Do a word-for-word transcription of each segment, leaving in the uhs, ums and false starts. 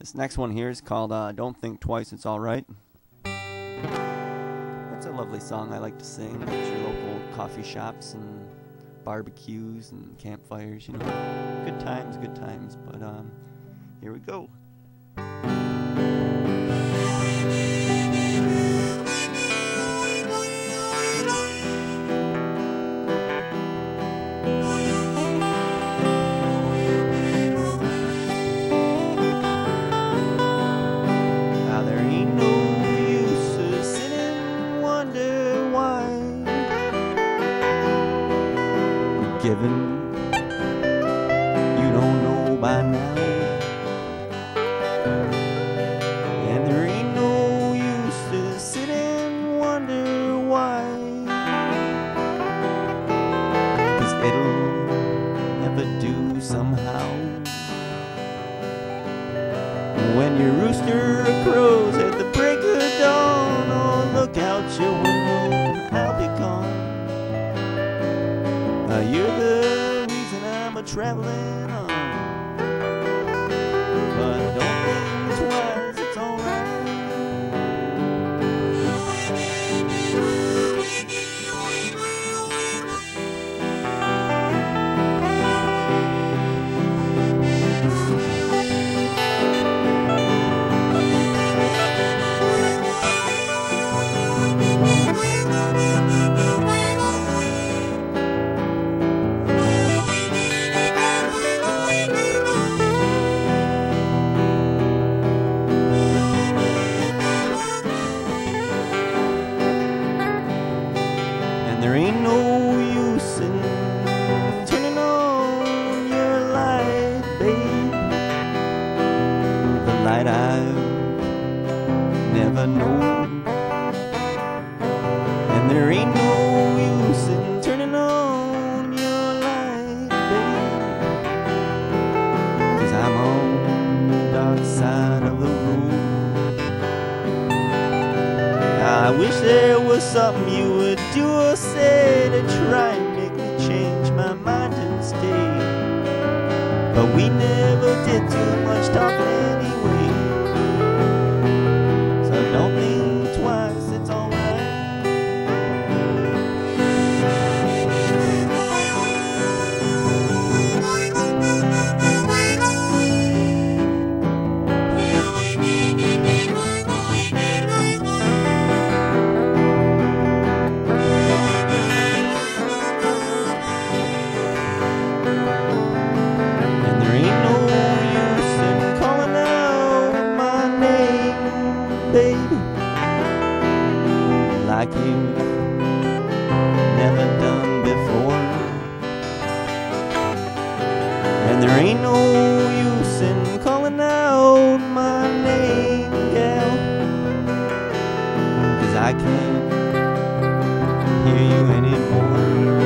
This next one here is called uh, Don't Think Twice, It's Alright. That's a lovely song I like to sing at your local coffee shops and barbecues and campfires, you know. Good times, good times, but um, here we go. Given you don't know by now, and there ain't no use to sit and wonder why, 'cause it'll never do somehow. When your rooster crows at the break of dawn, oh, look out your window, I'll be gone. Uh, you're the reason I'm a traveling on, but don't think twice, it's alright. There ain't no use in turning on your light, babe, the light I've never known. And there ain't no use in turning on your light, babe, 'cause I'm on the dark side of the road. I wish there was something you would do or say to try and make me change my mind and stay, but we never did too much talking anyway. So don't think twice, it's alright. Baby, like you've never done before. And there ain't no use in calling out my name, gal, 'cause I can't hear you anymore.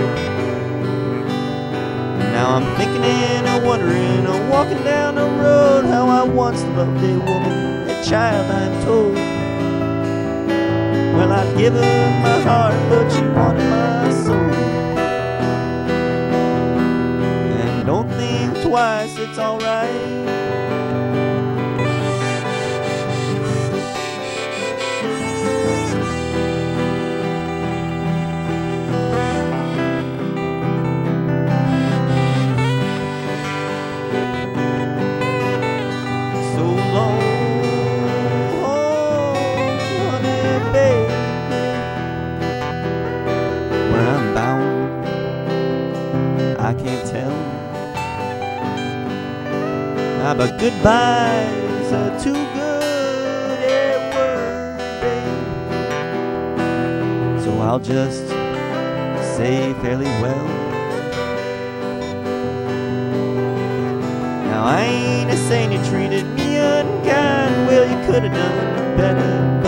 Now I'm thinking and wondering, I'm walking down the road, how I once loved a woman, a child I'm told. Well, I'd give her my heart, but she wanted my soul. And don't think twice, it's alright. I can't tell, ah, but goodbyes are too good a word, babe. So I'll just say fairly well. Now I ain't a saying you treated me unkind, well you could have done better.